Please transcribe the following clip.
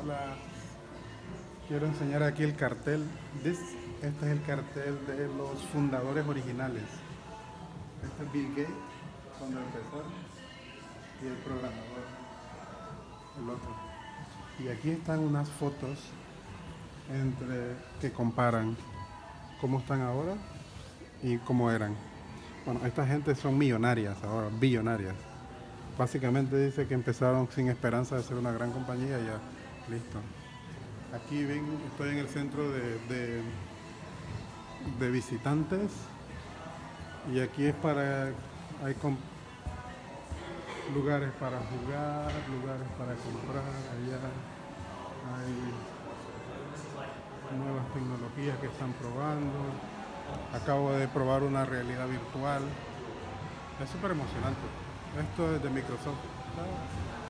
Quiero enseñar aquí el cartel. Este es el cartel de los fundadores originales. Este es Bill Gates cuando empezó y el programador, el otro. Y aquí están unas fotos que comparan cómo están ahora y cómo eran. Bueno, esta gente son millonarias ahora, billonarias. Básicamente dice que empezaron sin esperanza de ser una gran compañía y ya, listo. Aquí ven, estoy en el centro de visitantes y aquí es lugares para jugar, lugares para comprar, allá hay nuevas tecnologías que están probando. Acabo de probar una realidad virtual. Es súper emocionante. Esto es de Microsoft.